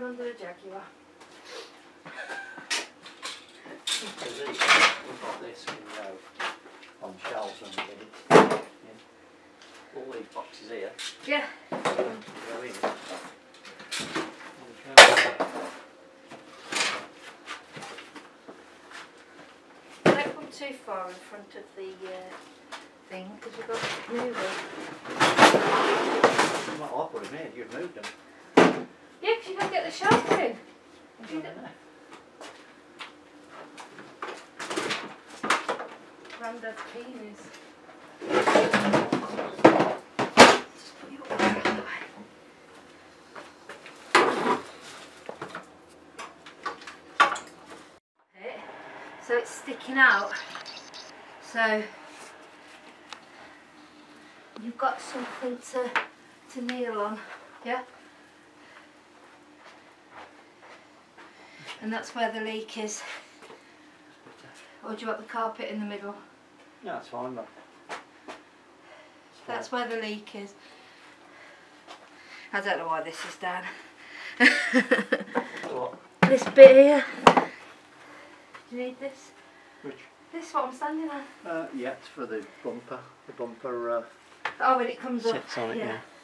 under the Jaguar. Because we've got this can go on shelves underneath. Yeah. All these boxes here. Yeah. Go in. Don't come too far in front of the thing because we've got to move it. Well, I put them in, you've moved them. Yeah, because you don't get the shelf in. Grandad's penis. Just put you up there anyway. So it's sticking out. So you've got something to kneel on, yeah? And that's where the leak is. Or do you want the carpet in the middle? No, it's fine, but that's where the leak is. I don't know why this is down. what? This bit here. Do you need this? Which? This what I'm standing on. Yeah, it's for the bumper. The bumper oh, when it comes up. sits on it, yeah. yeah.